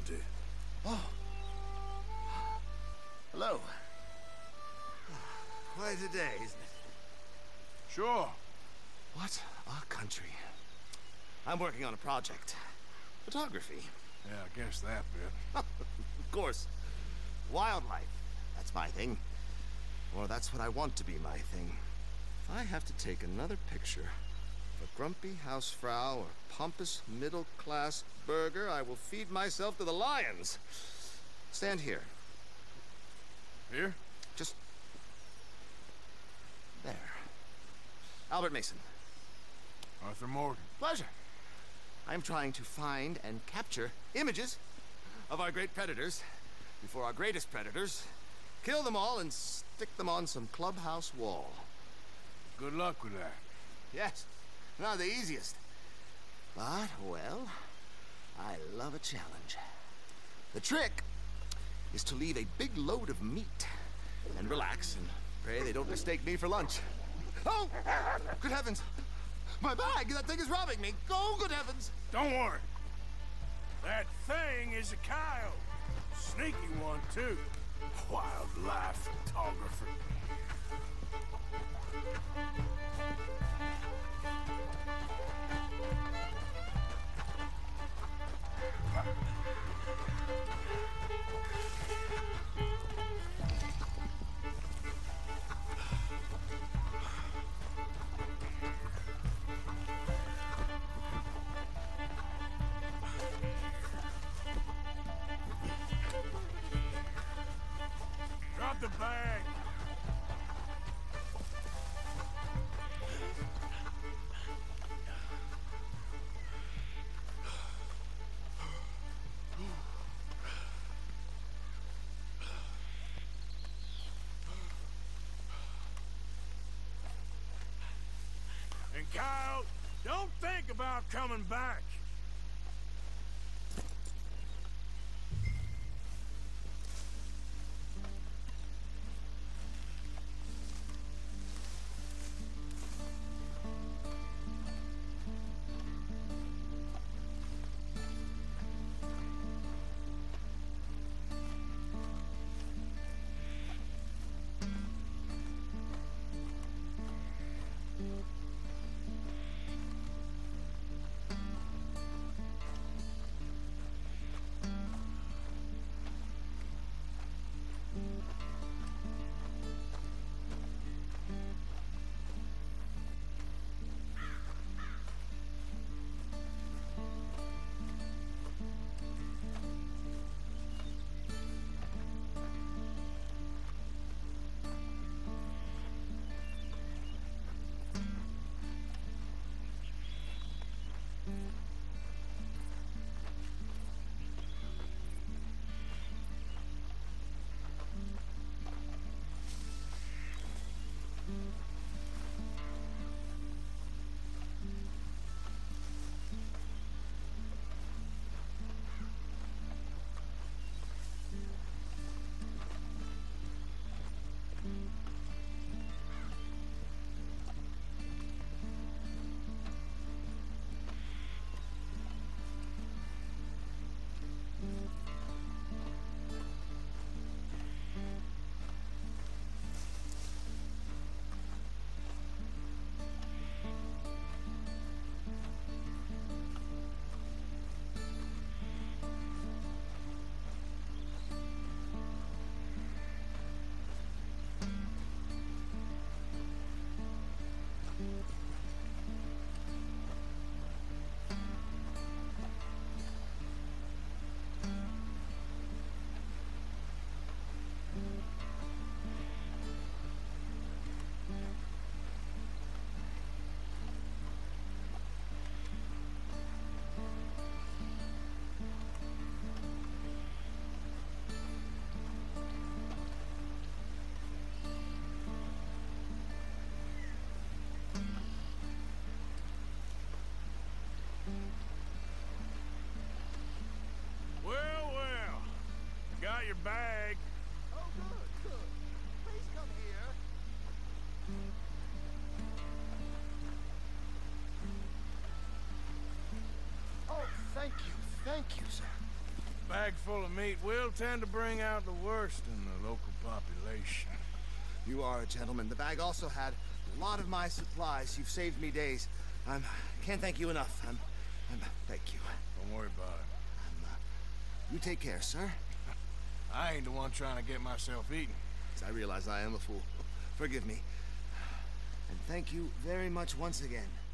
opportunity. Oh. Hello. Quite a day, isn't it? Sure. What a country. I'm working on a project. Photography. Yeah, I guess that bit. Of course. Wildlife. That's my thing. Or that's what I want to be my thing. If I have to take another picture of a grumpy housefrau or pompous middle-class burgher, I will feed myself to the lions. Stand here. Here? Just... there. Albert Mason. Arthur Morgan. Pleasure. I'm trying to find and capture images of our great predators before our greatest predators kill them all and stick them on some clubhouse wall. Good luck with that. Yes, not the easiest. But, well, I love a challenge. The trick is to leave a big load of meat and relax and pray they don't mistake me for lunch. Oh! Good heavens! My bag! That thing is robbing me! Oh, good heavens! Don't worry. That thing is a coyote. Sneaky one, too. Wildlife photographer. Drop the bag. And Kyle, don't think about coming back. Got your bag. Oh, good, good. Please come here. Oh, thank you, sir. bag full of meat will tend to bring out the worst in the local population. You are a gentleman. The bag also had a lot of my supplies. You've saved me days. Can't thank you enough. Thank you. Don't worry about it. You take care, sir. I ain't the one trying to get myself eaten. I realize I am a fool. Forgive me. And thank you very much once again.